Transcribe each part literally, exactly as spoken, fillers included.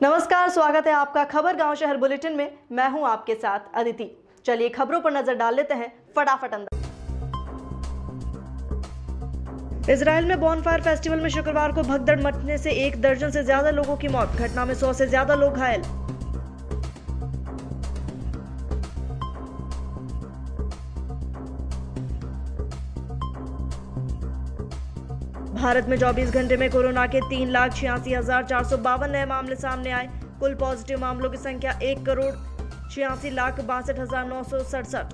नमस्कार, स्वागत है आपका खबर गांव शहर बुलेटिन में। मैं हूं आपके साथ अदिति। चलिए खबरों पर नजर डाल लेते हैं फटाफट अंदर। इजराइल में बॉनफायर फेस्टिवल में शुक्रवार को भगदड़ मचने से एक दर्जन से ज्यादा लोगों की मौत। घटना में सौ से ज्यादा लोग घायल। भारत में चौबीस घंटे में कोरोना के तीन लाख छियासी हजार चार सौ बावन नए मामले सामने आए। कुल पॉजिटिव मामलों की संख्या एक करोड़ छियासी लाख बासठ हजार नौ सौ सड़सठ।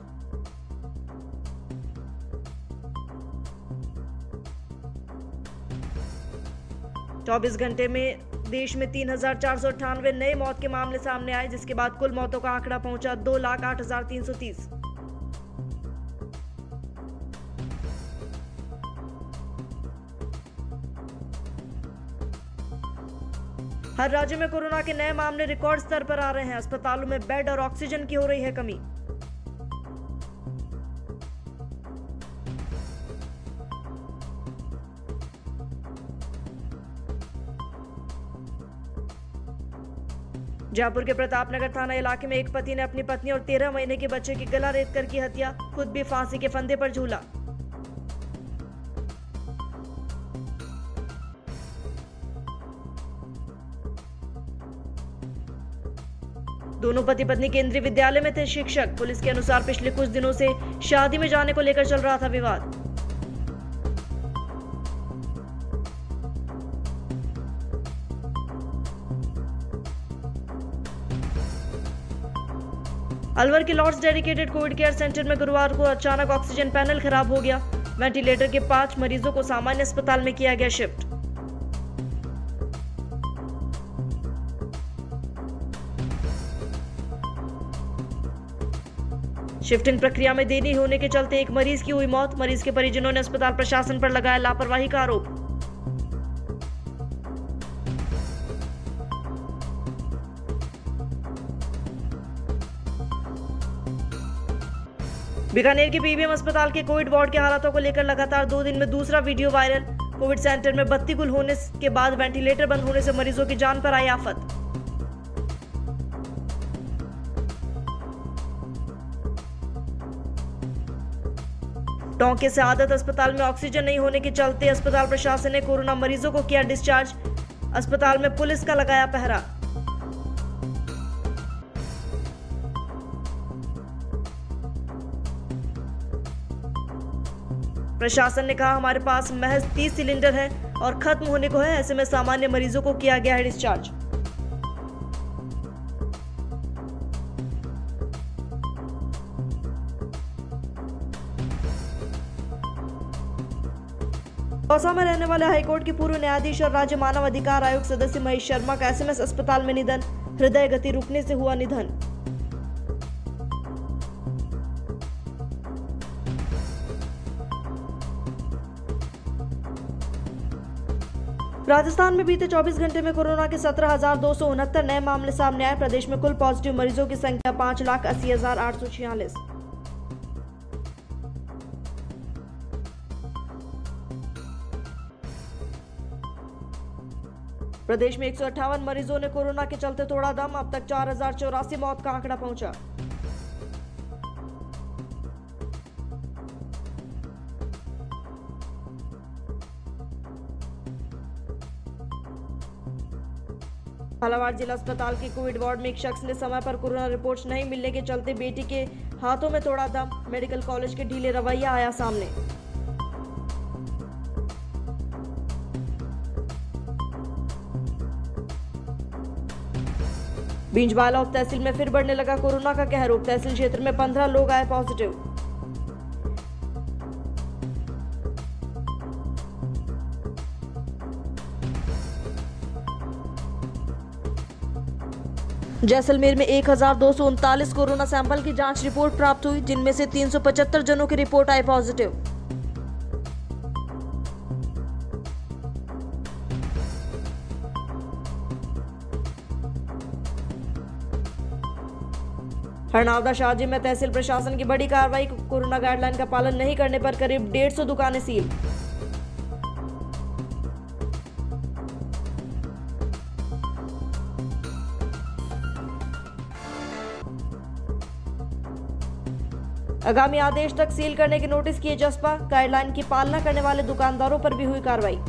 चौबीस घंटे में देश में तीन हजार चार सौ अट्ठानवे नए मौत के मामले सामने आए, जिसके बाद कुल मौतों का आंकड़ा पहुंचा दो लाख आठ हजार तीन सौ तीस। हर राज्य में कोरोना के नए मामले रिकॉर्ड स्तर पर आ रहे हैं। अस्पतालों में बेड और ऑक्सीजन की हो रही है कमी। जयपुर के प्रतापनगर थाना इलाके में एक पति ने अपनी पत्नी और तेरह महीने के बच्चे की गला रेत कर की हत्या। खुद भी फांसी के फंदे पर झूला। दोनों पति पत्नी केंद्रीय विद्यालय में थे शिक्षक। पुलिस के अनुसार पिछले कुछ दिनों से शादी में जाने को लेकर चल रहा था विवाद। अलवर के Lords dedicated covid care centre में गुरुवार को अचानक ऑक्सीजन पैनल खराब हो गया। वेंटिलेटर के पांच मरीजों को सामान्य अस्पताल में किया गया शिफ्ट। शिफ्टिंग प्रक्रिया में देरी होने के चलते एक मरीज की हुई मौत। मरीज के परिजनों ने अस्पताल प्रशासन पर लगाया लापरवाही का आरोप। बीकानेर के पीबीएम अस्पताल के कोविड वार्ड के हालातों को लेकर लगातार दो दिन में दूसरा वीडियो वायरल। कोविड सेंटर में बत्ती गुल होने के बाद वेंटिलेटर बंद होने से मरीजों की जान पर आई आफत। टोंक के सआदत अस्पताल में ऑक्सीजन नहीं होने के चलते अस्पताल प्रशासन ने कोरोना मरीजों को किया डिस्चार्ज। अस्पताल में पुलिस का लगाया पहरा। प्रशासन ने कहा, हमारे पास महज तीस सिलेंडर है और खत्म होने को है। ऐसे में सामान्य मरीजों को किया गया है डिस्चार्ज। दौसा में रहने वाले हाईकोर्ट के पूर्व न्यायाधीश और राज्य मानव अधिकार आयोग सदस्य महेश शर्मा का एसएमएस अस्पताल में निधन। हृदय गति रुकने से हुआ निधन। राजस्थान में बीते चौबीस घंटे में कोरोना के सत्रह हजार दो सौ उनहत्तर नए मामले सामने आए। प्रदेश में कुल पॉजिटिव मरीजों की संख्या पांच लाख अस्सी हजार आठ सौ छियालीस। प्रदेश में एक सौ अट्ठावन मरीजों ने कोरोना के चलते तोड़ा दम। अब तक चार हजार चौरासी मौत का आंकड़ा पहुंचा। झालावाड़ जिला अस्पताल के कोविड वार्ड में एक शख्स ने समय पर कोरोना रिपोर्ट्स नहीं मिलने के चलते बेटी के हाथों में तोड़ा दम। मेडिकल कॉलेज के ढीले रवैया आया सामने। बींजवाला उप तहसील में फिर बढ़ने लगा कोरोना का कहर। उप तहसील क्षेत्र में पंद्रह लोग आए पॉजिटिव। जैसलमेर में एक हजार दो सौ उनतालीस कोरोना सैंपल की जांच रिपोर्ट प्राप्त हुई, जिनमें से तीन सौ पचहत्तर जनों की रिपोर्ट आई पॉजिटिव। हरनावदा शाहजी में तहसील प्रशासन की बड़ी कार्रवाई। कोरोना गाइडलाइन का पालन नहीं करने पर करीब डेढ़ सौ दुकानें सील। आगामी आदेश तक सील करने के नोटिस किए जसपा। गाइडलाइन की पालना करने वाले दुकानदारों पर भी हुई कार्रवाई।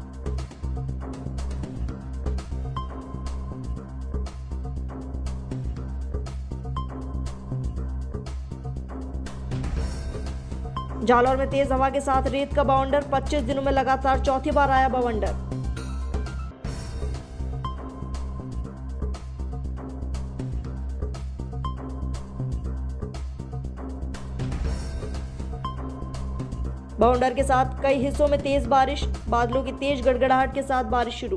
जालौर में तेज हवा के साथ रेत का बवंडर। पच्चीस दिनों में लगातार चौथी बार आया बवंडर। बवंडर के साथ कई हिस्सों में तेज बारिश। बादलों की तेज गड़गड़ाहट के साथ बारिश शुरू।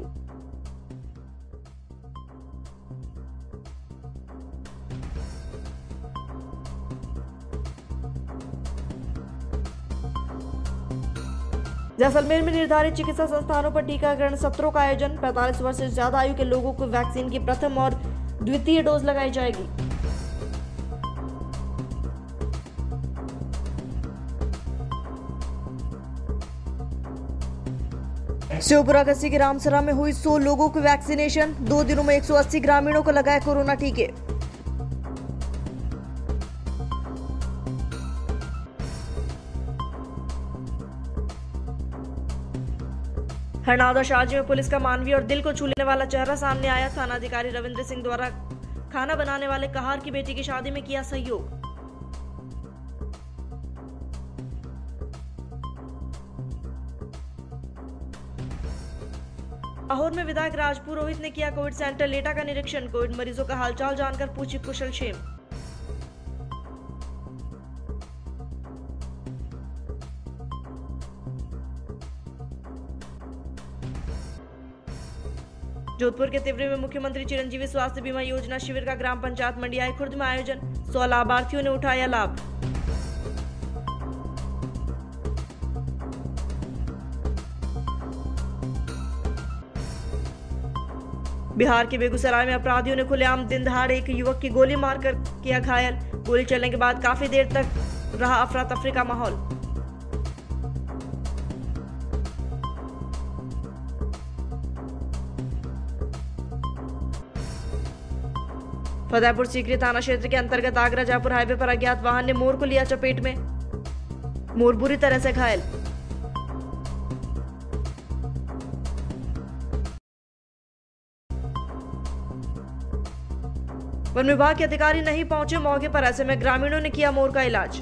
जैसलमेर में निर्धारित चिकित्सा संस्थानों पर टीकाकरण सत्रों का आयोजन। पैंतालीस वर्ष से ज्यादा आयु के लोगों को वैक्सीन की प्रथम और द्वितीय डोज लगाई जाएगी। शिवपुरा कस्सी के रामसरा में हुई सौ लोगों को वैक्सीनेशन। दो दिनों में एक सौ अस्सी ग्रामीणों को लगाए कोरोना टीके। हरनौदा शाहजी में पुलिस का मानवीय और दिल को छू लेने वाला चेहरा सामने आया। थानाधिकारी रविंद्र सिंह द्वारा खाना बनाने वाले कहार की बेटी की शादी में किया सहयोग। लाहौर में विधायक राजपुरोहित ने किया कोविड सेंटर लेटा का निरीक्षण। कोविड मरीजों का हालचाल जानकर पूछी कुशल क्षेम। जोधपुर के तिवरी में मुख्यमंत्री चिरंजीवी स्वास्थ्य बीमा योजना शिविर का ग्राम पंचायत मंडियाई खुर्द में आयोजन। सौ लाभार्थियों ने उठाया लाभ। बिहार के बेगूसराय में अपराधियों ने खुलेआम दिन दहाड़े एक युवक की गोली मारकर किया घायल। गोली चलने के बाद काफी देर तक रहा अफरा तफरी का माहौल। फतेहपुर सीकरी थाना क्षेत्र के अंतर्गत आगरा जयपुर हाईवे पर अज्ञात वाहन ने मोर को लिया चपेट में। मोर बुरी तरह से घायल। वन विभाग के अधिकारी नहीं पहुंचे मौके पर, ऐसे में ग्रामीणों ने किया मोर का इलाज।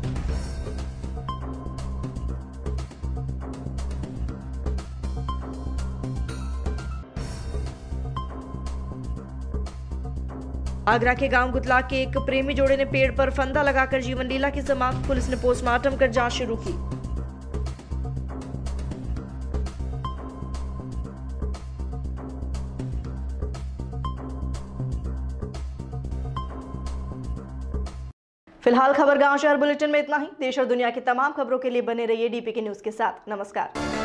आगरा के गांव गुतला के एक प्रेमी जोड़े ने पेड़ पर फंदा लगाकर जीवन लीला की समाप्त। पुलिस ने पोस्टमार्टम कर जांच शुरू की। फिलहाल खबर गांव शहर बुलेटिन में इतना ही। देश और दुनिया की तमाम खबरों के लिए बने रहिए डीपी के न्यूज के साथ। नमस्कार।